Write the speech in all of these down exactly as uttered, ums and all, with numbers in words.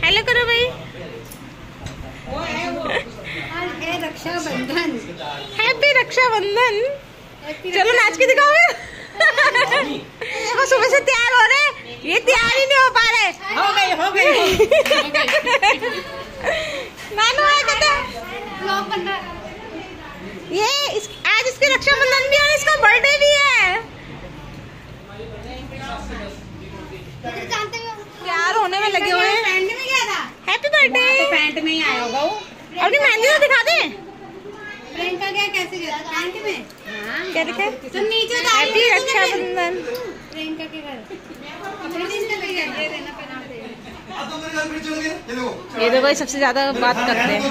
Hello करो भाई। Rakshabandhan, happy Rakshabandhan. चलो नाच के दिखाओ। देखो सुबह से तैयार हो रहे, ये तैयार ही नहीं हो पा रहे। हो गई हो गई नानू आए कहते ब्लॉग बन रहा है। ये इस, आज इसकी रक्षाबंधन भी और इसका बर्थडे भी है। तैयार होने में लगे हुए हैं। पैंट में गया था, हैप्पी बर्थडे। तो पैंट में ही आया होगा वो। अपनी मेहंदी तो दिखा दे। प्रियंका क्या कैसे गया था? पैंट में। क्या दिखा? तो नीचे हैप्पी रक्षाबंधन। प्रियंका के घर अपने दिन से ले गया, ये देना पहना दे। ये देखो, ये सबसे ज्यादा बात करते हैं।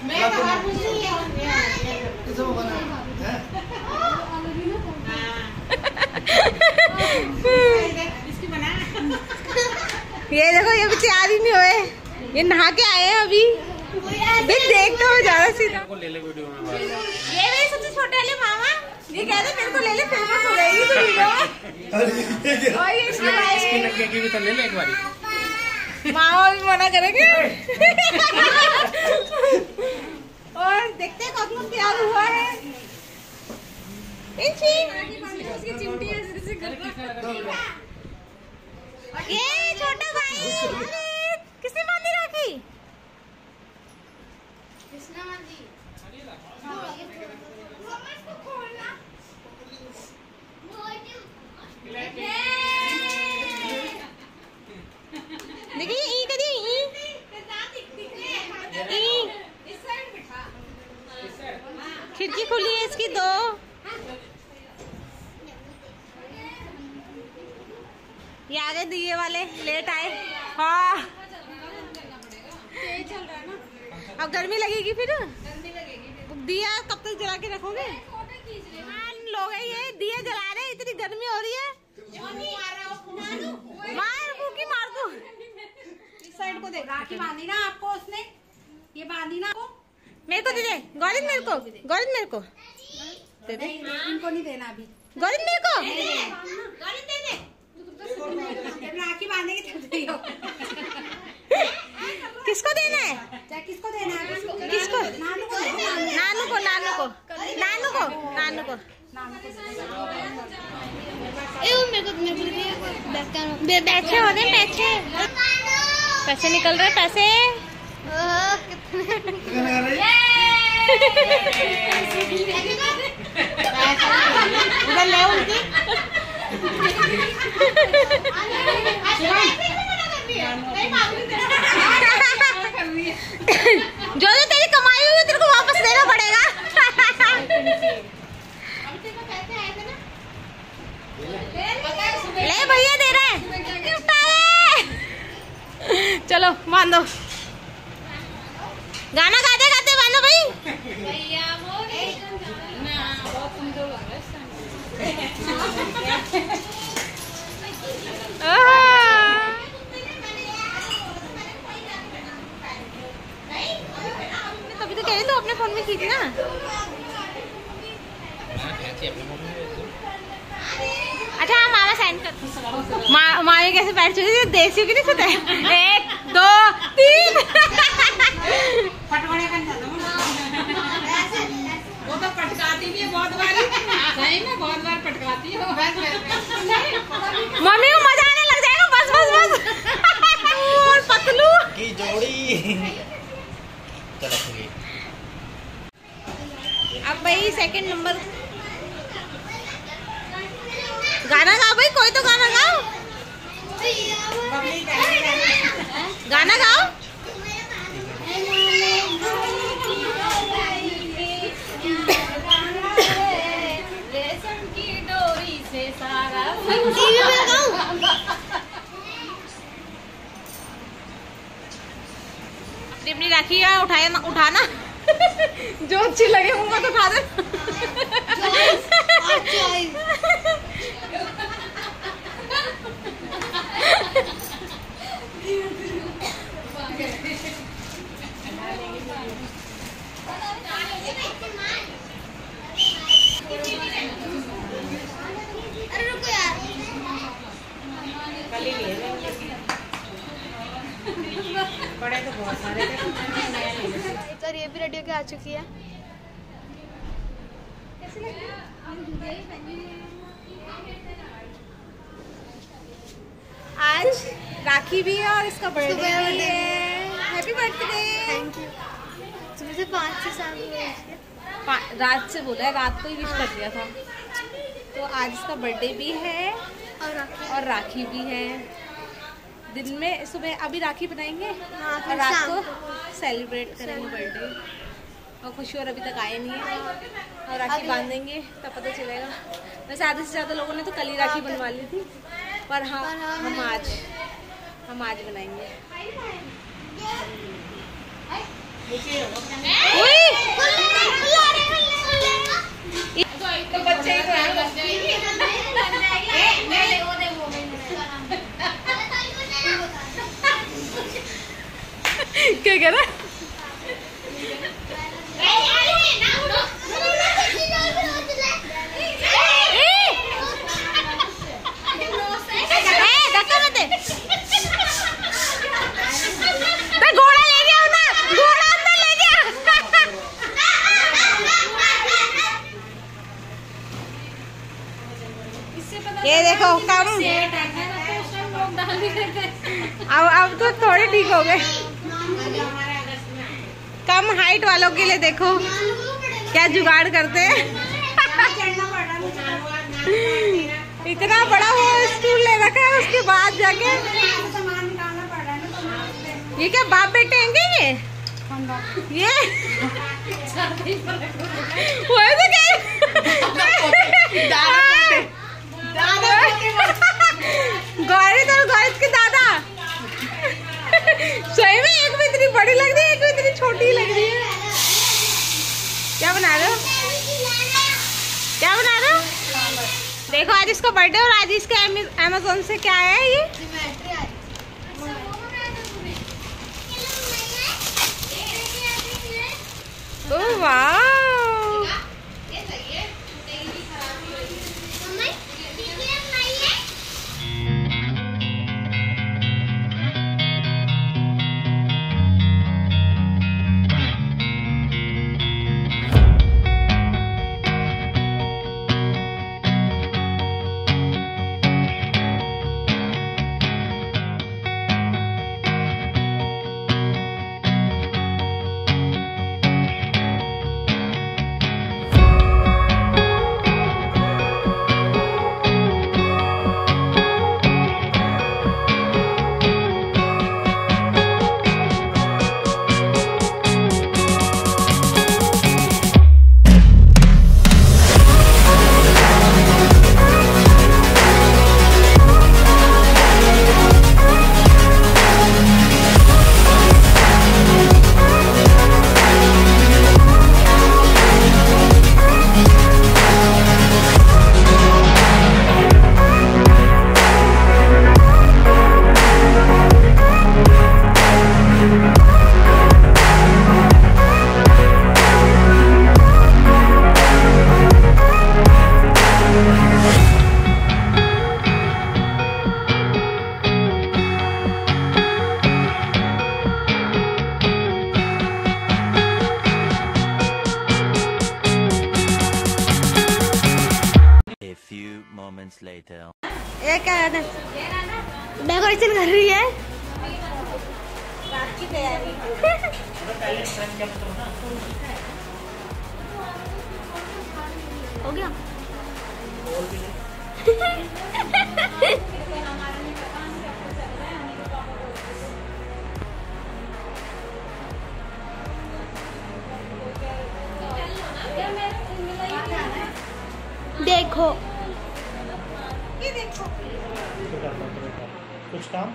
ये देखो, ये भी तैयार ही नहीं हुए, ये नहा के आए हैं अभी। देखते हो ज्यादा सीधा ले ले वीडियो में। ये मेरे सबसे छोटे वाले मामा, ये कह रहे मेरे को ले ले, फेमस हो जाएगी तो वीडियो में। और ये इसके भाई की भी तो ले ले एक बारी। मामा भी मना करेंगे। और देखते हैं कब तैयार हुआ है। ये छोटा भाई किसने बांधी राखी? देखिए ई कदी ई ई खिड़की खुली है इसकी दो। ये आगे दिए वाले लेट आए। हाँ अब गर्मी लगेगी फिर। दिया कब तक जला के रखोगे? लोग ये दिया जला रहे, इतनी गर्मी हो रही है। मार की मार को इस साइड को दे। राखी बांधी ना आपको उसने, ये बांधी ना आपको। मेरे को दे दे गौरिन, मेरे को गौरिन, मेरे को दे दे। इनको नहीं देना अभी। गौरिन मेरे को गौरिन दे दे। राखी बांधने की तैयारी हो। किसको देना है? किसको देना है? किसको? नानू को। नानू को, नानू को, नानू को, नानू को। पैसे हो गए, पैसे पैसे निकल रहे, पैसे। उधर ले उनकी। जो जो तेरी कमाई हुई तेरे को वापस देना पड़ेगा। ले भैया दे रहे हैं। चलो बांधो, गाना गाते गाते बांधो भाई। कभी तो कह रही तो अपने फोन में खींचना। अच्छा हाँ, मामा सेंड कर। मा, मामी कैसे पैर चुके देसी की नहीं सुते। एक दो तीन। वो तो पटकाती भी है बहुत बार। सही में बहुत बार पटकाती है। मम्मी को मजा आने लग जाएगा। बस बस बस। और पतलू की जोड़ी। अब भाई सेकंड नंबर। गाना गाओ भाई, कोई तो गाना गाओ। गाना गाओ। रेशम की डोरी से सारा अपनी राखी है, उठाया ना, उठाना। जो अच्छी लगे उनको तो उठा दे। बहुत सारे थे। और ये भी रेडी होके आ चुकी है। आज राखी भी है और इसका बर्थडे भी है। Happy birthday. Thank you. तुम्हें से पाँच छः साल हुए। रात से बोला है, रात को ही विश कर दिया था। तो आज इसका बर्थडे भी है और राखी और राखी भी है। दिन में सुबह अभी राखी बनाएंगे हाँ, और रात को सेलिब्रेट करेंगे बर्थडे। और खुशी और अभी तक आए नहीं है और राखी बांधेंगे तब पता चलेगा। वैसे आधे से ज़्यादा लोगों ने तो कल ही राखी बनवा ली थी, पर हाँ हम आज हम आज बनाएंगे। तो बच्चे ही तो हैं। क्या कह रहा? घोड़ा ले गया ना, घोड़ा अंदर ले गया। ये देखो कम अब अब तो थोड़े ठीक हो गए। कम हाइट वालों के लिए देखो क्या जुगाड़ करते हैं। इतना बड़ा वो स्टूल ले रखा है, उसके बाद जाके ये क्या बाप बेटे हैं ये ये वो तो क्या गौरी तो गौरी के दादा। सही में एक भी इतनी बड़ी लग रही है, एक भी इतनी छोटी लग रही है। क्या बना रहे हो? क्या बना रहे हो? देखो आज इसका बर्थडे और आज इसके अमेज़न से क्या आया है ये? ओह वाह। later. ये क्या है? डेकोरेशन कर रही है। रात की तैयारी। हो गया। देखो ये देखो कुछ काम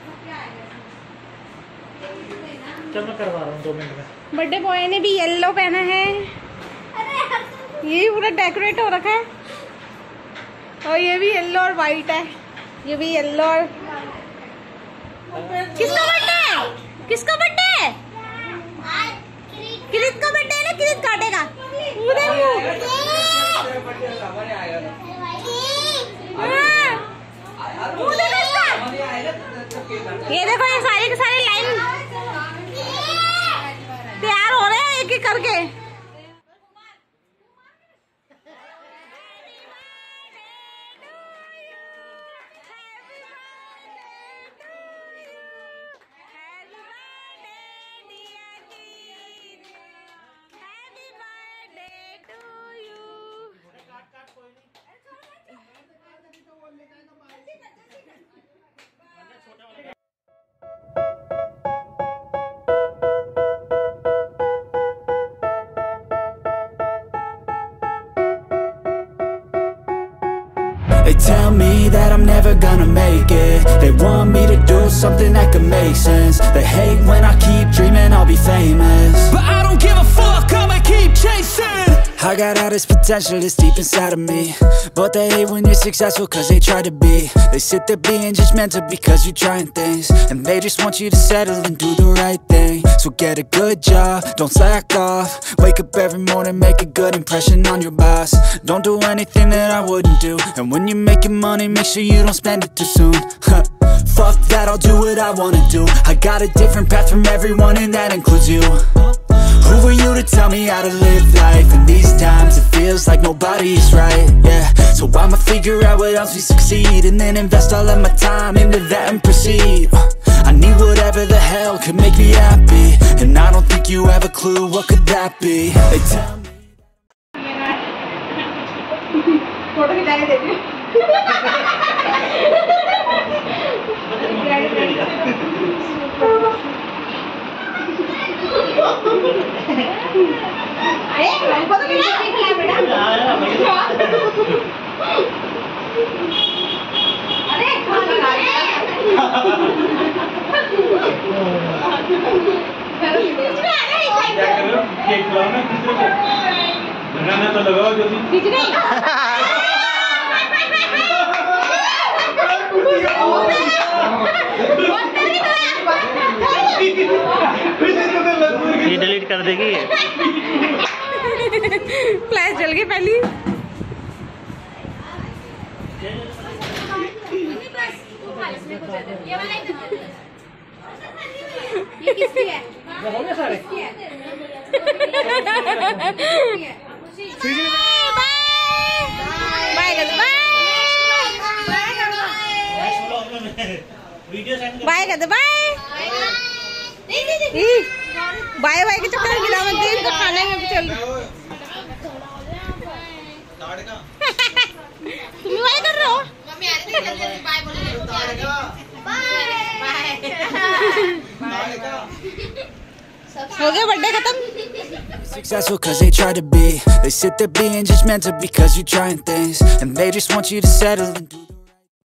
चल मैं करवा रहा हूँ दो मिनट में। बर्थडे बॉय ने भी येलो पहना है। ये पूरा डेकोरेट हो रखा है और ये भी येलो और वाइट है। ये भी येलो और किसका बर्थडे है? किसका बर्थडे है? किरित का बर्थडे है ना। किरित काटेगा। ये देखो ये सारे के सारे लाइन एक करके। They tell me that I'm never gonna make it. They want me to do something that could make sense. They hate when I keep dreaming I'll be famous, but I don't give a fuck, I'ma keep chasing. I got all this potential that's deep inside of me, but they hate when you're successful cause they try to be. They sit there being judgmental because you're trying things, and they just want you to settle and do the right thing. So get a good job, don't slack off. Wake up every morning, make a good impression on your boss. Don't do anything that I wouldn't do, and when you're making money, make sure you don't spend it too soon. Fuck that, I'll do what I wanna do. I got a different path from everyone, and that includes you. Who are you to tell me how to live life? In these times it feels like nobody's right, yeah. So I'ma figure out what else we succeed, and then invest all of my time into that and proceed. uh, I need whatever the hell could make me happy, and I don't think you have a clue what could that be. They tell me photo खिंचा के देती हूँ। अरे हमको तो मिला बेटा। अरे लगाना तो लगाओ जो भी ये डिलीट कर देगी। फ्लैश जल गई पहली। ये किसकी है? हो गया सारे। किसकी है? बाय कर बाय बाय कर बाय बाय बाय के चक्कर गिरा मत दे, इनको खाने में भी चल। तुम भी बाय कर रहे हो? मम्मी आ रही थी जल्दी जल्दी बाय बोले बाय बाय। हो गया बर्थडे खत्म। successful cause they try to be. They sit there being judgmental because you're trying things, and they just want you to settle and do the